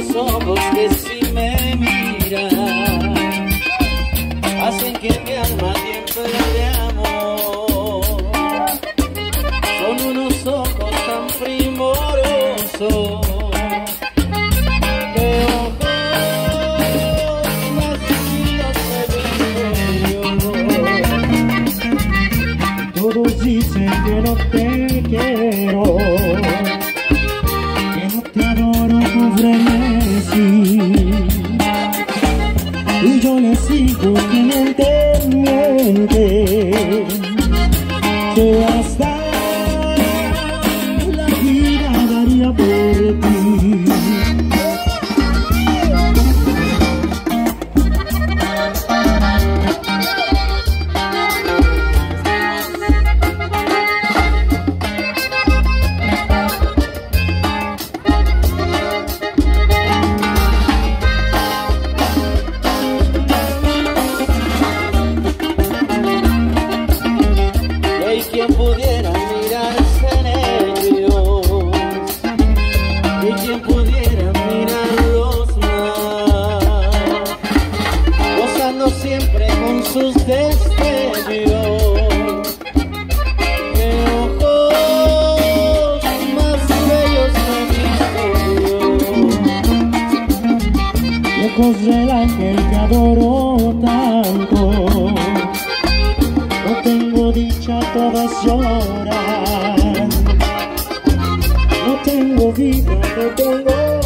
unos ojos que si me miran hacen que mi alma tiemble de amor. Son unos ojos tan primorosos. Todos dicen que no te quiero, que no te adoro con frenesí, y yo les sigo que miente, que hasta la vida daría por ti. Quien pudiera mirarse en ellos, y quien pudiera mirarlos más, gozando siempre con sus destellos. ¡Qué ojos más bellos he visto! Lejos del ángel que adoro tanto, no tengo dicha, todas lloran. No tengo vida, no tengo